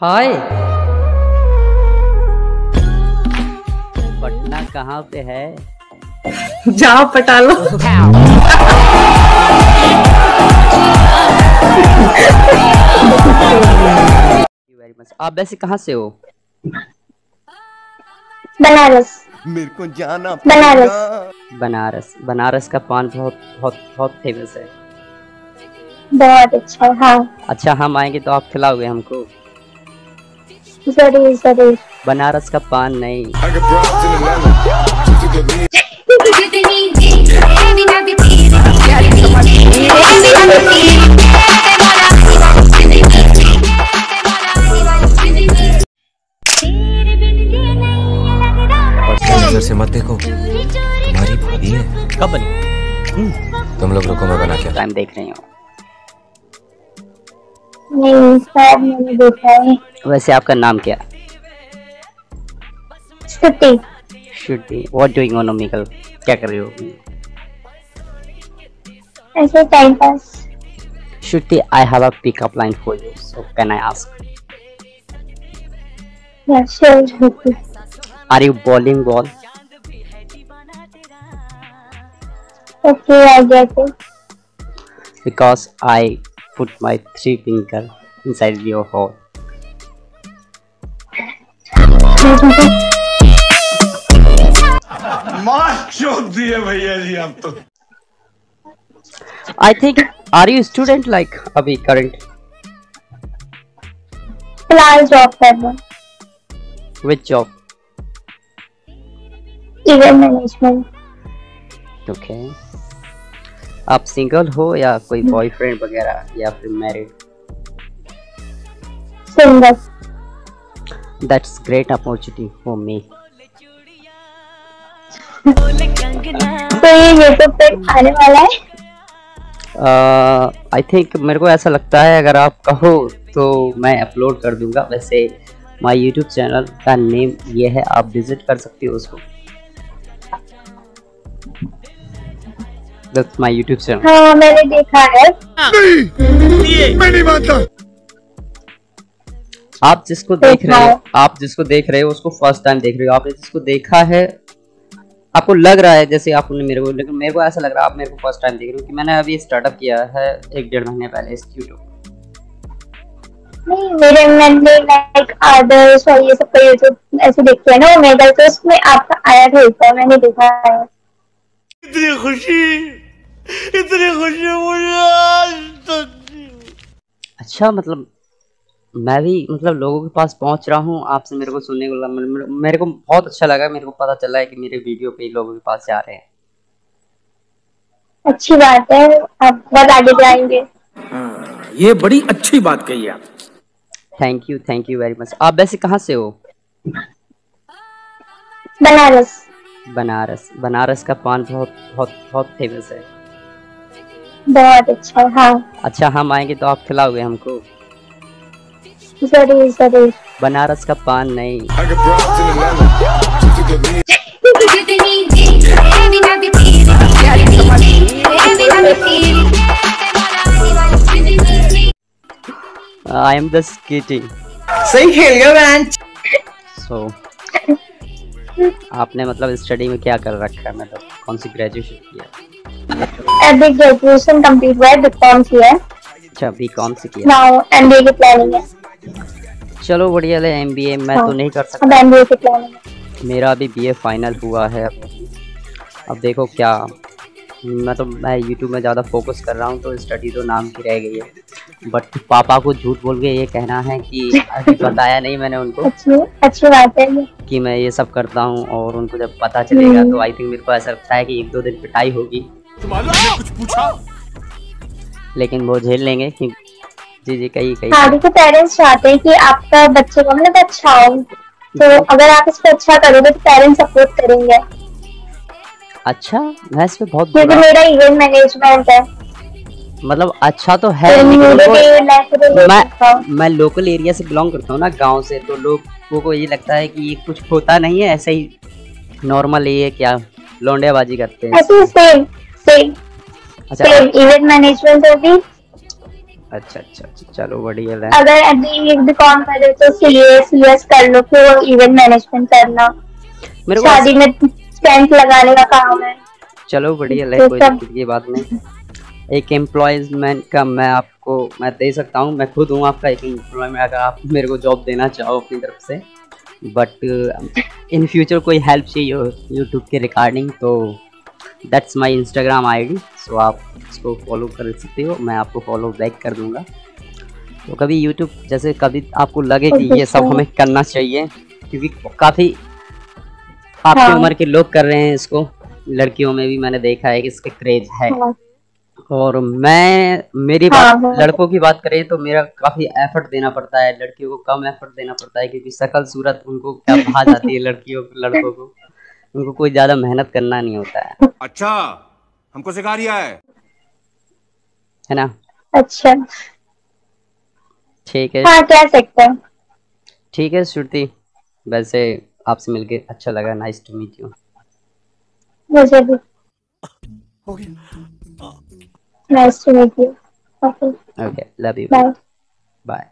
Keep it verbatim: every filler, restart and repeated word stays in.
हाय। पटना कहाँ पे है? जाओ पटा लो। Very much. आप वैसे कहाँ से हो? बनारस। मेरे को जाना बनारस। बनारस। बनारस का पान बहुत बहुत बहुत फेमस है। बहुत अच्छा है। हाँ अच्छा, हम आएंगे तो आप खिलाओगे हमको? जरूर जरूर। बनारस का पान नहीं। नजर से मत देखो, तुम्हारी भाभी है। कब बनी? तुम लोग रुको, मैं बना के टाइम देख रही हूँ। नहीं सर, मैंने देखा है। वैसे आपका नाम क्या? Shruti. Shruti. What doing on Omegle? क्या कर रही हो? ऐसे time pass. Shruti, I have a pickup line for you. So can I ask? Yeah, sure, Shruti. Are you bowling ball? Okay, I get it. Because I put my three finger inside your hole. मार चोट दिए भैया जी आप तो। I think, are you student like अभी current? फिलहाल job कर रहा हूँ। Which job? Event management. Okay. आप सिंगल हो या कोई बॉयफ्रेंड वगैरह या फिर married? Single. That's great opportunity for me. तो ये यूट्यूब पे आने वाला है? आई uh, थिंक मेरे को ऐसा लगता है अगर आप कहो तो मैं अपलोड कर दूंगा। वैसे माय यूट्यूब चैनल का नेम ये है, आप विजिट कर सकते हो उसको। That's my YouTube channel. हाँ मैंने देखा है। नहीं, मैं नहीं मानता। आप जिसको देख रहे हो आप जिसको देख रहे हो उसको फर्स्ट टाइम देख रहे हो। आपने जिसको देखा है आपको लग रहा है जैसे आपने मेरे को, लेकिन मेरे को ऐसा लग रहा है आप मेरे को फर्स्ट टाइम देख रहे हो कि मैंने अभी स्टार्टअप किया है एक डेढ़ महीने पहले इस यूट्यूब। नहीं, मेरे मैंने लाइक आदर्श और ये सब का यूट्यूब ऐसे देखते हैं ना, वो मेगा, तो उसमें आपका आया था एक बार, मैंने देखा है। इतनी खुशी, इतनी खुशी मुझे आज तक। अच्छा, मतलब मैं भी मतलब लोगों के पास पहुंच रहा हूं आपसे मेरे को सुनने को लगा। मेरे को बहुत अच्छा लगा, मेरे को पता चला है कि मेरे वीडियो पे लोगों के पास जा रहे हैं। अच्छी बात है, आप बहुत आगे जाएंगे। ये बड़ी अच्छी बात कही आप। Thank you, thank you very much. आप वैसे कहाँ से हो? बनारस। बनारस। बनारस का पान बहुत बहुत बहुत फेमस है। बहुत अच्छा है। हाँ अच्छा, हम आएंगे तो आप खिलाओगे हमको? जरूर जरूर। बनारस का पान नहीं। I am just kidding. सही खेल गया मैन। सो आपने मतलब स्टडी में क्या कर रखा है? मतलब कौन सी ग्रेजुएशन किया? अभी ग्रेजुएशन कंप्लीट हुआ है, बीकॉम किया है। अच्छा, बीकॉम से किया। नाउ एमबीए की प्लानिंग है। चलो बढ़िया है। एमबीए मैं हाँ, तो नहीं कर अब सकता, एमबीए की प्लानिंग है। मेरा अभी बीए फाइनल हुआ है। अब देखो क्या, मैं तो मैं यूट्यूब में ज़्यादा फोकस कर रहा हूँ तो स्टडी तो नाम की रह गई है। बट पापा को झूठ बोल के ये कहना है कि अभी बताया नहीं मैंने उनको अच्छी अच्छी बात है ये। कि मैं ये सब करता हूँ, और उनको जब पता चलेगा तो आई थिंक मेरे को ऐसा लगता है कि एक दो दिन पिटाई होगी, कुछ पूछा लेकिन वो झेल लेंगे कि जी जी कहीं कहीं। हाँ देखो, पेरेंट्स चाहते हैं कि आपका बच्चे का मतलब अच्छा हो, तो अगर आप इसको अच्छा करोगे तो पेरेंट्स सपोर्ट करेंगे। अच्छा, मैं इस पे बहुत क्योंकि बुरा, मेरा इवेंट मैनेजमेंट है। मतलब अच्छा तो है, तो लेकिन मुझे भी उनको, लाइफ में मैं मैं लोकल एरिया से बिलोंग करता हूँ ना, गांव से, तो लोगों को ये लगता है कि ये कुछ होता नहीं है, ऐसे ही नॉर्मल ये क्या लौंडेबाजी करते हैं। ऐसे सेम सेम अच्छा, सेम इवेंट मैनेजमेंट होगी अच्छा अच्छा अच्छा, चलो बढ़िया है। अगर अभी बीकॉम करे तो सीए सीएस कर लो, फिर इवेंट मैनेजमेंट करना, मेरे को शादी में टेंट लगाने का काम है। चलो बढ़िया है, तो कोई सब दिक्कत की बात नहीं। एक एम्प्लॉयमेंट का मैं आपको मैं दे सकता हूँ, मैं खुद हूँ आपका एक एम्प्लॉयमेंट, अगर आप मेरे को जॉब देना चाहो अपनी तरफ से। बट इन फ्यूचर कोई हेल्प चाहिए हो यूट्यूब के रिगार्डिंग तो that's my Instagram ID, so आप इसको फॉलो कर सकते हो, मैं आपको फॉलो बैक कर दूंगा। तो कभी यूट्यूब जैसे कभी आपको लगे कि ये सब हमें करना चाहिए, क्योंकि काफ़ी आपकी हाँ। उम्र के लोग कर रहे हैं इसको, लड़कियों में भी मैंने देखा है कि इसके क्रेज है। हाँ। और मैं मेरी हाँ, बात हाँ। लड़कों की बात करें तो मेरा काफ़ी एफर्ट देना पड़ता है, लड़कियों को कम एफर्ट देना पड़ता है, क्योंकि शक्ल सूरत उनको क्या भा जाती है लड़कियों लड़कों को, उनको कोई ज़्यादा मेहनत करना नहीं होता है अच्छा, हमको सिखा रिया है है ना। अच्छा, ठीक है हाँ कह सकते हैं। ठीक है श्रुति, वैसे आपसे मिलके अच्छा लगा, नाइस टू मीट यू। मुझे भी nice to meet you. Okay, okay, love you, bye. Bye.